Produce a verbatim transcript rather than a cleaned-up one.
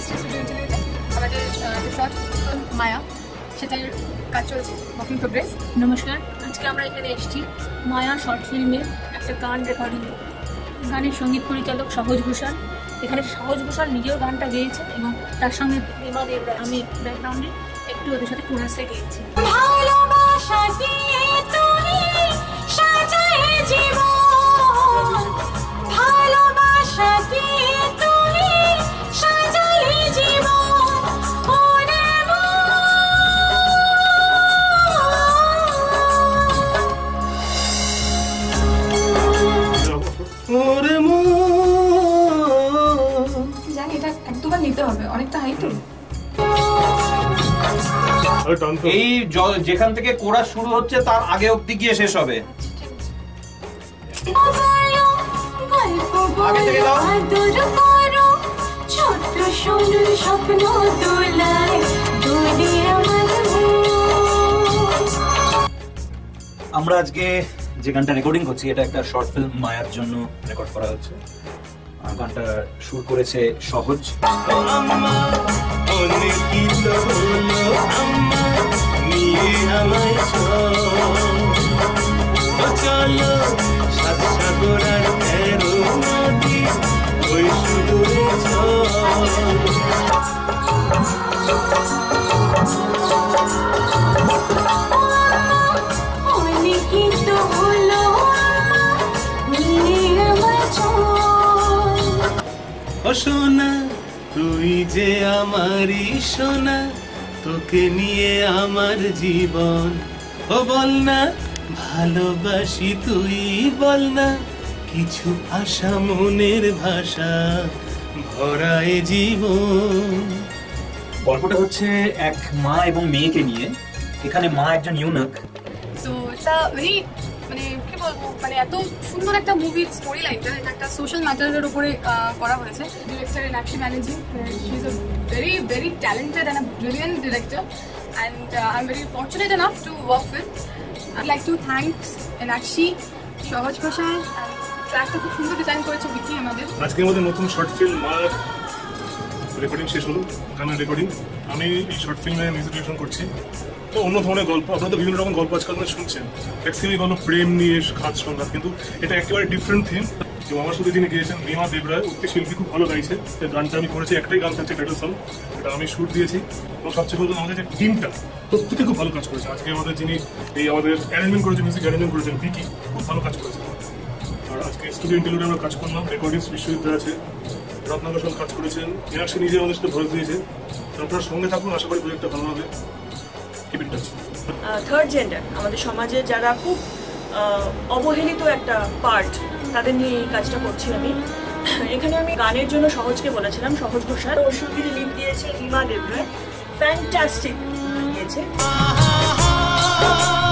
এসেছি স্টুডিও ইন্টারভিউতে। আমাদের শর্ট মায়া সেটার কাজ চলছে, ওয়ার্কিং প্রোগ্রেস। নমস্কার, আজকে আমরা এখানে এসেছি মায়া শর্ট ফিল্মে একটা গান রেকর্ডিং করতে। গানের সঙ্গীত পরিচালক সহজ ঘোষাল। এখানে সহজ ঘোষাল নিজেও গানটা গেয়েছেন এবং তার সঙ্গে রিমা দেবরা আমি ব্যাকগ্রাউন্ডে একটু ওদের সাথে কোরাসে গেয়েছি। ভালোবাসা দিয়ে তুমি সাজায় জীবন, ভালোবাসা দিয়ে তুমি সাজালে জীবন, ওরে ওরে মো জানি এটা এক দুবার নিতে হবে, অনেকটা হাই তো। এই যেখান থেকে কোরাস শুরু হচ্ছে তার আগে অবধি গিয়ে শেষ হবে। আগে থেকে দাও। ছোট্ট সুন্দর স্বপ্ন দোলায় দোলে আমার আমরা আজকে যে গানটা রেকর্ডিং করছি এটা একটা শর্ট ফিল্ম মায়ার জন্য রেকর্ড করা হচ্ছে। গানটা সুর করেছে সহজ। সোনা তুই যে আমারই সোনা, তোকে নিয়ে আমার জীবন। ও বল না ভালোবাসি তুই বল না, কিছু আশা মনের ভাষা ভরায় জীবন। গল্পটা হচ্ছে এক মা এবং মেয়েকে নিয়ে। এখানে মা একজন ইউনাক। তো এটা ভেরি মানে কি বলবো, মানে এত সুন্দর একটা মুভির স্টোরি লাইনটা, এটা একটা সোশ্যাল ম্যাটারের উপরে করা হয়েছে। Director Inakshi Banerjee, she is a very very talented and a brilliant director, and I am very fortunate enough to work with. I like to thanks Inakshi, Sahaj Ghoshal. ট্র্যাকটা খুব সুন্দর ডিজাইন করেছে বিকি আমাদের। আজকে আমাদের নতুন শর্ট ফিল্ম মার রেকর্ডিং শেষ হলো, গানের রেকর্ডিং। আমি এই শর্ট ফিল্মে মিউজিক ডিরেকশন করছি। তো অন্য ধরনের গল্প, আপনারা তো বিভিন্ন রকম গল্প আজকাল শুনছেন, ম্যাক্সিমাম গল্প প্রেম নিয়ে, খাদ সংঘাত, কিন্তু এটা একেবারে ডিফারেন্ট থিম। এবং আমার সাথে যিনি গিয়েছেন রিমা দেবরা, উক্তি শিল্পী, খুব ভালো গাইছে। গানটা আমি করেছি, একটাই গান থাকছে টাইটেল সং, এটা আমি শুট দিয়েছি। এবং সবচেয়ে বলতে আমাদের যে টিমটা প্রত্যেকে খুব ভালো কাজ করেছে। আজকে আমাদের যিনি এই আমাদের অ্যারেঞ্জমেন্ট করেছেন, মিউজিক অ্যারেঞ্জমেন্ট করেছেন বিকি, খুব ভালো কাজ করেছে। আর আজকে স্টুডিও ইন্টারভিউতে আমরা কাজ করলাম, রেকর্ডিংস বিশ্ববিদ্যালয় আছে, রত্নাকর কাজ করেছেন, মীনাক্ষী নিজে আমাদের সাথে ভয়েস দিয়েছে। আপনার সঙ্গে থাকুন, আশা করি প্রজেক্টটা ভালো হবে। থার্ড জেন্ডার আমাদের সমাজে যারা খুব অবহেলিত একটা পার্ট, তাদের নিয়ে এই কাজটা করছি আমি। এখানে আমি গানের জন্য সহজকে বলেছিলাম, সহজ ঘোষাল। ওর সঙ্গে লিপ দিয়েছে রিমা দেবরা, ফ্যান্টাস্টিক দিয়েছে।